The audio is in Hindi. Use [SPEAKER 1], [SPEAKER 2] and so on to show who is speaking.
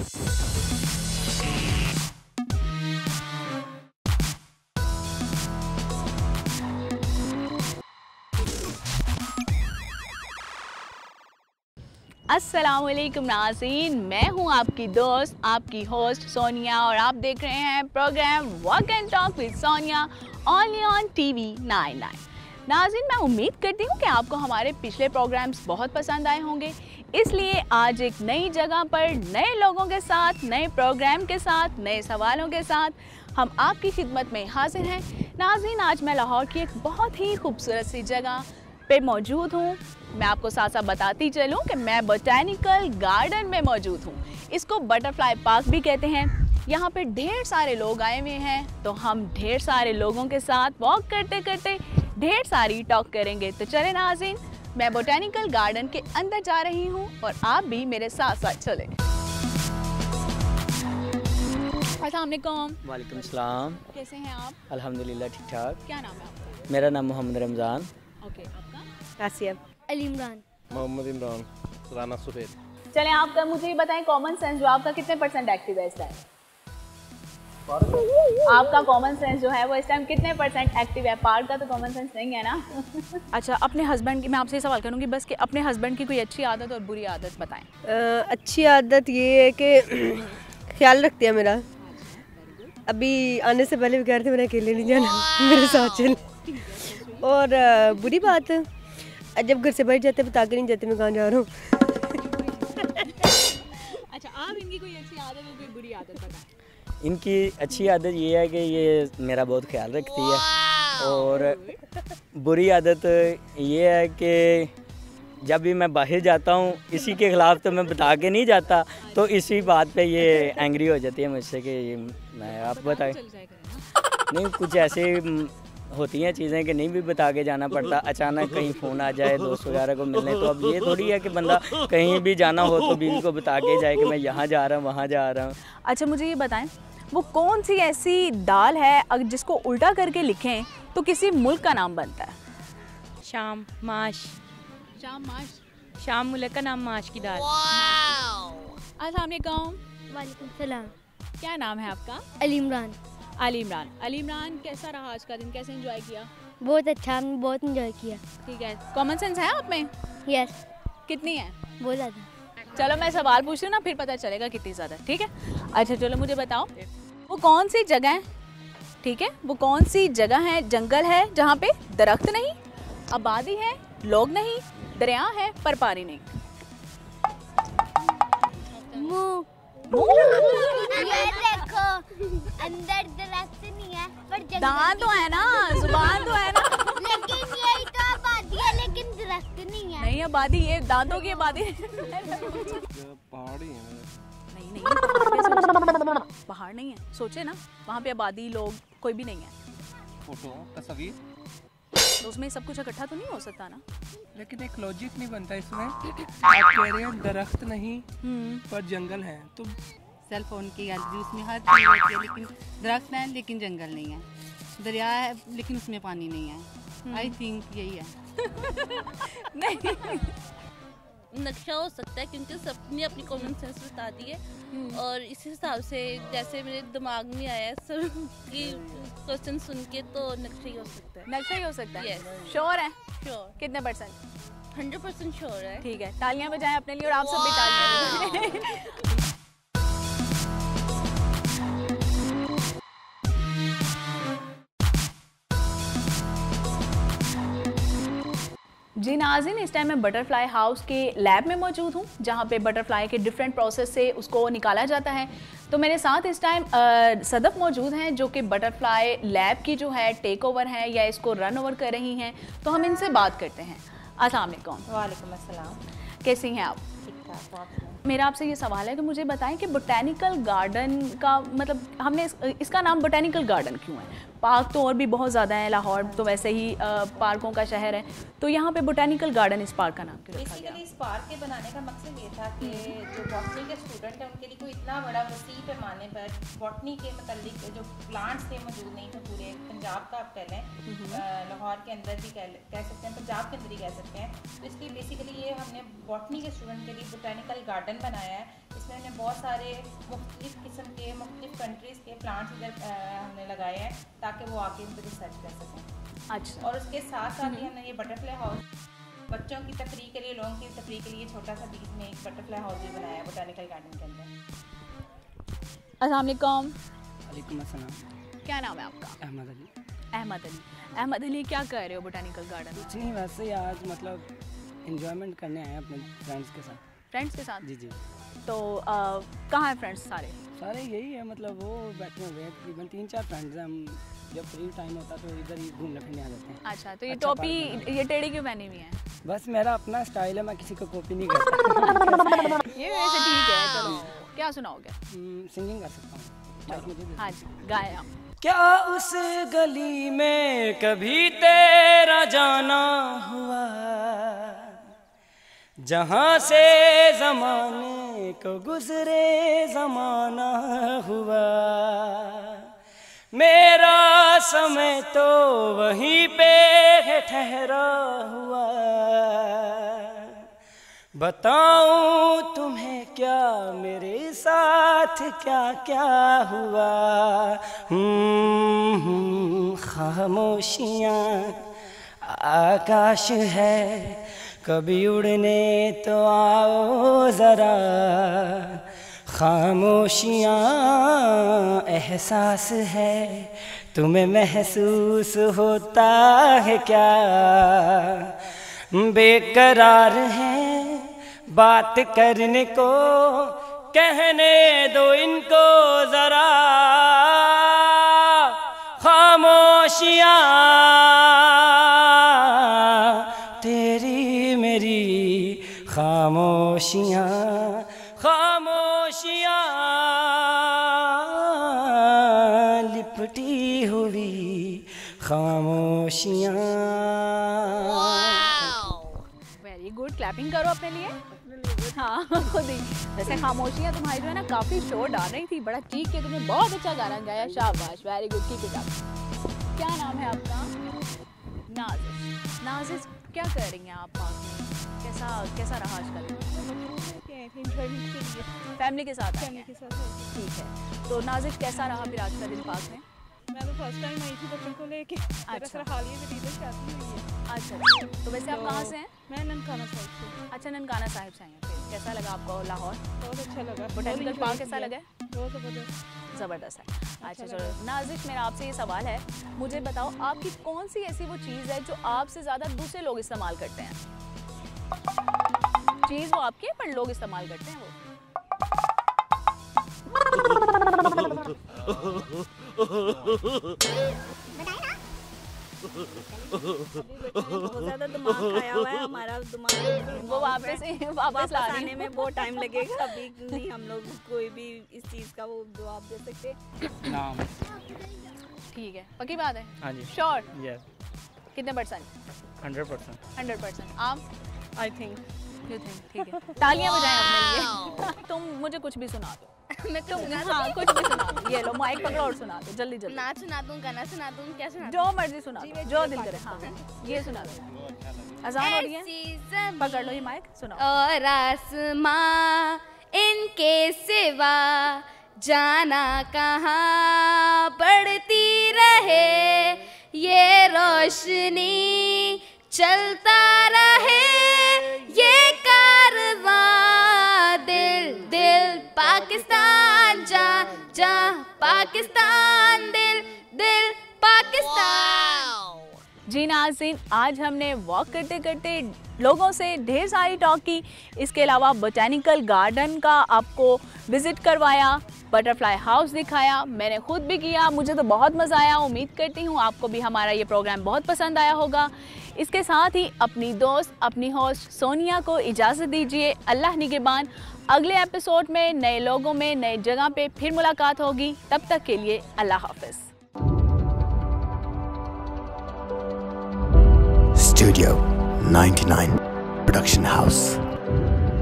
[SPEAKER 1] अस्सलामुअलैकुम नाज़रीन, मैं हूं आपकी दोस्त, आपकी होस्ट सोनिया और आप देख रहे हैं program walk and talk with Sonia only on TV99। नाज़रीन, मैं उम्मीद करती हूं कि आपको हमारे पिछले प्रोग्राम्स बहुत पसंद आए होंगे, इसलिए आज एक नई जगह पर नए लोगों के साथ, नए प्रोग्राम के साथ, नए सवालों के साथ हम आपकी खिदमत में हाजिर हैं। नाज़रीन, आज मैं लाहौर की एक बहुत ही खूबसूरत सी जगह पे मौजूद हूँ। मैं आपको साथ साथ बताती चलूँ कि मैं बोटैनिकल गार्डन में मौजूद हूँ। इसको बटरफ्लाई पार्क भी कहते हैं। यहाँ पे ढेर सारे लोग आए हुए हैं, तो हम ढेर सारे लोगों के साथ वॉक करते करते ढेर सारी टॉक करेंगे। तो चले नाज़रीन, मैं बोटैनिकल गार्डन के अंदर जा रही हूँ और आप भी मेरे साथ साथ चलें। अस्सलामुअलैकुम।
[SPEAKER 2] वालेकुम सलाम।
[SPEAKER 1] कैसे हैं आप?
[SPEAKER 2] अल्हम्दुलिल्लाह ठीक ठाक।
[SPEAKER 1] क्या नाम है आपका?
[SPEAKER 2] मेरा नाम मोहम्मद रमज़ान।
[SPEAKER 1] ओके, आपका?
[SPEAKER 3] कासिया,
[SPEAKER 4] अली इमरान,
[SPEAKER 5] मोहम्मद इमरान, राना सुहेल।
[SPEAKER 1] चलें, आपका मुझे ये बताएं, कॉमन सेंस जो आपका कितने % एक्टिव है इस टाइम? आपका कॉमन सेंस जो है वो इस टाइम कितने % एक्टिव है? पार्क का तो कॉमन सेंस नहीं है ना। अच्छा, अपने हस्बैंड की मैं आपसे सवाल करूँगी बस कि अपने हस्बैंड की कोई अच्छी आदत और बुरी आदत बताएं।
[SPEAKER 3] अच्छी आदत ये है कि ख्याल रखती है मेरा। अभी आने से पहले भी कह रहे थे मैंने अकेले नहीं जाना, मेरे साथ चल। और बुरी बात, जब घर से बाहर जाते बता के नहीं जाते मैं कहाँ जा रहा हूँ।
[SPEAKER 1] अच्छा, आप इनकी कोई अच्छी आदत और कोई बुरी आदत बताएं।
[SPEAKER 2] इनकी अच्छी आदत ये है कि ये मेरा बहुत ख्याल रखती है, और बुरी आदत ये है कि जब भी मैं बाहर जाता हूँ इसी के ख़िलाफ़ तो मैं बता के नहीं जाता, तो इसी बात पे ये एंग्री हो जाती है मुझसे कि ये मैं आप बताएं। नहीं, कुछ ऐसे होती हैं चीज़ें कि नहीं भी बता के जाना पड़ता, अचानक कहीं फ़ोन आ जाए दोस्त वगैरह को मिलने, तो अब ये थोड़ी है कि बंदा कहीं भी जाना हो तो बीवी को बता के जाए कि मैं यहाँ जा रहा हूँ वहाँ जा रहा हूँ।
[SPEAKER 1] अच्छा, मुझे ये बताएं, वो कौन सी ऐसी दाल है अगर जिसको उल्टा करके लिखें तो किसी मुल्क का नाम बनता है?
[SPEAKER 6] शाम माश।
[SPEAKER 1] शाम माश?
[SPEAKER 6] शाम मुल्क का नाम माश की दाल।
[SPEAKER 1] अस्सलाम वालेकुम।
[SPEAKER 4] वालेकुम सलाम।
[SPEAKER 1] क्या नाम है आपका?
[SPEAKER 4] अली इमरान।
[SPEAKER 1] अली इमरान। अली इमरान, कैसा रहा आज का दिन? कैसे एंजॉय किया?
[SPEAKER 4] बहुत अच्छा, हमने बहुत इंजॉय किया।
[SPEAKER 1] ठीक है, कॉमन सेंस है आप में?
[SPEAKER 4] यस।
[SPEAKER 1] कितनी है?
[SPEAKER 4] बहुत ज़्यादा।
[SPEAKER 1] चलो मैं सवाल पूछ रही हूँ ना, फिर पता चलेगा कितनी ज़्यादा। ठीक है, अच्छा चलो मुझे बताओ, वो कौन सी जगह है, ठीक है, वो कौन सी जगह है, जंगल है जहाँ पे दरख्त नहीं, आबादी है, लोग नहीं, दरिया है पर पानी नहीं?
[SPEAKER 4] मुँह। ये देखो, अंदर दरख्त नहीं है पर
[SPEAKER 1] दांत तो है ना, जुबान तो है ना।
[SPEAKER 4] लेकिन यही तो आबादी है, लेकिन दरख्त नहीं है।
[SPEAKER 1] नहीं, आबादी ये दांतों की आबादी।
[SPEAKER 5] पहाड़ी है।
[SPEAKER 1] नहीं नहीं, पहाड़ नहीं है, सोचे ना, वहाँ पे आबादी, लोग, कोई भी नहीं है।
[SPEAKER 5] फोटो, तस्वीर,
[SPEAKER 1] तो उसमें सब कुछ इकट्ठा तो नहीं हो सकता ना।
[SPEAKER 7] लेकिन एक लॉजिक नहीं बनता इसमें। आप कह रहे हैं दरख्त नहीं पर जंगल है, तो
[SPEAKER 8] सेल फोन की गैलरी, उसमें हर चीज़ होती है, लेकिन दरख्त है लेकिन जंगल नहीं है, दरिया है लेकिन उसमें पानी नहीं है। आई थिंक यही है।
[SPEAKER 1] नहीं,
[SPEAKER 6] नक्शा हो सकता है क्योंकि सबने अपनी कॉमन सेंस बता दी है, और इस हिसाब से जैसे मेरे दिमाग में आया है सब की क्वेश्चन सुन के, तो नक्शा ही हो सकता है।
[SPEAKER 1] नक्शा ही हो सकता है।
[SPEAKER 6] Yes.
[SPEAKER 1] श्योर है?
[SPEAKER 6] श्योर,
[SPEAKER 1] कितने %?
[SPEAKER 6] 100% श्योर है।
[SPEAKER 1] ठीक है, तालियां बजाएं अपने लिए और आप सब भी तालियां बजाएं। जी नाज़रीन, इस टाइम मैं बटरफ्लाई हाउस के लैब में मौजूद हूँ, जहाँ पे बटरफ्लाई के डिफरेंट प्रोसेस से उसको निकाला जाता है। तो मेरे साथ इस टाइम सदफ मौजूद हैं, जो कि बटरफ्लाई लैब की जो है टेक ओवर है या इसको रन ओवर कर रही हैं। तो हम इनसे बात करते हैं। अस्सलाम वालेकुम।
[SPEAKER 6] वालेकुम अस्सलाम।
[SPEAKER 1] कैसी हैं आप?
[SPEAKER 6] ठीक ठाक।
[SPEAKER 1] मेरा आपसे ये सवाल है कि मुझे बताएं कि बोटैनिकल गार्डन का मतलब, हमने इसका नाम बोटैनिकल गार्डन क्यों है? पार्क तो और भी बहुत ज़्यादा है, लाहौर तो वैसे ही पार्कों का शहर है, तो यहाँ पे बोटेनिकल गार्डन इस पार्क का नाम क्यों रखा गया?
[SPEAKER 9] बेसिकली इस पार्क के बनाने का मकसद ये था कि जो बॉटनी के स्टूडेंट हैं उनके लिए कोई इतना बड़ा वसी पैमाने पर बॉटनी के मतलब जो प्लांट्स थे मौजूद नहीं थे पूरे पंजाब का, आप कह लें लाहौर के अंदर भी कह सकते हैं, पंजाब के अंदर ही कह सकते हैं। तो इसलिए बेसिकली ये हमने बॉटनी के स्टूडेंट के लिए बोटेनिकल गार्डन बनाया है। इसमें हमने बहुत सारे मुख्तलिफ किस्म के मुख्तलिफ कंट्रीज़ के प्लांट्स इधर हमने लगाए हैं ताकि वो आके उन पर रिसर्च कर सकें।
[SPEAKER 1] अच्छा। और
[SPEAKER 9] उसके साथ साथ ही हमने ये बटरफ्लाई हाउस बच्चों की तफरीह के लिए, लोगों की तफरीह के लिए छोटा सा बीच में एक बटरफ्लाई हाउस भी बनाया है बोटेनिकल गार्डन के अंदर।
[SPEAKER 1] अस्सलाम वालेकुम।
[SPEAKER 2] वालेकुम अस्सलाम।
[SPEAKER 1] क्या नाम है आपका?
[SPEAKER 2] अहमद अली।
[SPEAKER 1] अहमद अली। अहमद अली, क्या कर रहे हो बोटेनिकल गार्डन?
[SPEAKER 2] कुछ नहीं, वैसे ही आज मतलब एंजॉयमेंट करने आए हैं अपने फ्रेंड्स के साथ।
[SPEAKER 1] फ्रेंड्स के साथ?
[SPEAKER 2] जी जी।
[SPEAKER 1] तो कहाँ हैं फ्रेंड्स सारे?
[SPEAKER 2] सारे यही है, मतलब वो बैठे हुए हैं, तकरीबन 3-4 फ्रेंड्स हैं हम। जब फ्री टाइम होता तो इधर ही घूमने फिरने आ जाते हैं।
[SPEAKER 1] अच्छा, तो ये टोपी ये टेढ़ी क्यों पहनी हुई है?
[SPEAKER 2] बस मेरा अपना स्टाइल है, मैं किसी को कॉपी नहीं करता।
[SPEAKER 1] ये वैसे ठीक है। चलो, क्या सुनाओगे?
[SPEAKER 2] सिंगिंग कर सकता हूँ।
[SPEAKER 1] हाँ जी, गाएं आप।
[SPEAKER 2] क्या उस गली में कभी तेरा जाना हुआ, जहाँ से ज़माने को गुज़रे ज़माना हुआ, मेरा समय तो वहीं पे है ठहरा हुआ, बताऊं तुम्हें क्या मेरे साथ क्या क्या हुआ। खामोशियाँ आकाश है, कभी उड़ने तो आओ ज़रा, खामोशियाँ एहसास है, तुम्हें महसूस होता है क्या, बेकरार है बात करने को, कहने दो इनको ज़रा, खामोशियाँ तेरी मेरी खामोशियाँ, खामोशियाँ लिपटी हुई खामोशियाँ।
[SPEAKER 1] वेरी गुड, क्लैपिंग करो अपने लिए। हाँ खुद ही। वैसे खामोशियाँ तुम्हारी जो है ना काफ़ी शोर डाल रही थी, बड़ा चीख के तुमने बहुत अच्छा गाना गाया, शाबाश, very good, keep it up. क्या नाम है आपका? नाजिश। नाजिश, क्या कर रही हैं आप पार्क में? कैसा रहा आज कल? फैमिली के साथ? ठीक है। तो नाजिश, कैसा रहा फिर आज का दिन पार्क में?
[SPEAKER 10] मैं तो फर्स्ट टाइम आई थी बच्चों को लेके।
[SPEAKER 1] अच्छा।
[SPEAKER 10] हालिया नतीजे शादी हुई है।
[SPEAKER 1] अच्छा, तो वैसे आप कहाँ से हैं?
[SPEAKER 10] मैं ननकाना साहिब से।
[SPEAKER 1] अच्छा, ननकाना साहिब से आई हैं। फिर कैसा लगा आपको लाहौर?
[SPEAKER 10] बहुत अच्छा लगा।
[SPEAKER 1] बोटेनिकल पार्क कैसा लगा?
[SPEAKER 10] बहुत ज़बरदस्त।
[SPEAKER 1] ज़बरदस्त है। अच्छा चलो नाजिश, मेरा आपसे ये सवाल है, मुझे बताओ आपकी कौन सी ऐसी वो चीज़ है जो आपसे ज़्यादा दूसरे लोग इस्तेमाल करते हैं? चीज़ वो आपकी है पर लोग इस्तेमाल करते हैं वो।
[SPEAKER 10] बहुत ज़्यादा दिमाग खाया हुआ है हमारा, दिमाग
[SPEAKER 1] वो वापस
[SPEAKER 10] आने में बहुत टाइम लगेगा। अभी नहीं हम लोग कोई भी इस चीज़ का वो जवाब दे सकते।
[SPEAKER 2] नाम
[SPEAKER 1] ठीक है, पक्की बात है?
[SPEAKER 2] हाँ जी।
[SPEAKER 1] श्योर?
[SPEAKER 2] यस।
[SPEAKER 1] कितने %?
[SPEAKER 2] 100%।
[SPEAKER 1] 100%। आप?
[SPEAKER 10] I think.
[SPEAKER 1] You think? ठीक है, तालियां बजाएं अपने लिए। तुम मुझे कुछ भी सुना दो।
[SPEAKER 6] मैं तो
[SPEAKER 1] हाँ कुछ भी सुना दो। ये लो माइक पकड़ो और सुना दो जल्दी जल्दी।
[SPEAKER 6] नाच सुना दूं, गाना सुना दूं, क्या सुना दूं?
[SPEAKER 1] जो मर्जी सुना दो, जो दिल करे। हाँ ये सुना दो। अजान हो रही है, पकड़ लो ये माइक, सुनाओ।
[SPEAKER 6] और आसमां इनके सिवा जाना कहाँ, बढ़ती रहे ये रोशनी, चलता रहे ये कारवां, दिल दिल पाकिस्तान, जा जा पाकिस्तान, दिल दिल पाकिस्तान।
[SPEAKER 1] जी नाज़रीन, आज हमने वॉक करते करते लोगों से ढेर सारी टॉक की, इसके अलावा बोटेनिकल गार्डन का आपको विज़िट करवाया, बटरफ्लाई हाउस दिखाया, मैंने खुद भी किया, मुझे तो बहुत मज़ा आया। उम्मीद करती हूँ आपको भी हमारा ये प्रोग्राम बहुत पसंद आया होगा। इसके साथ ही अपनी दोस्त, अपनी होस्ट सोनिया को इजाज़त दीजिए। अल्लाह निगहबान। अगले एपिसोड में नए लोगों में नए जगह पे फिर मुलाकात होगी। तब तक के लिए अल्लाह हाफ़िज़।
[SPEAKER 11] Studio 99 Production House.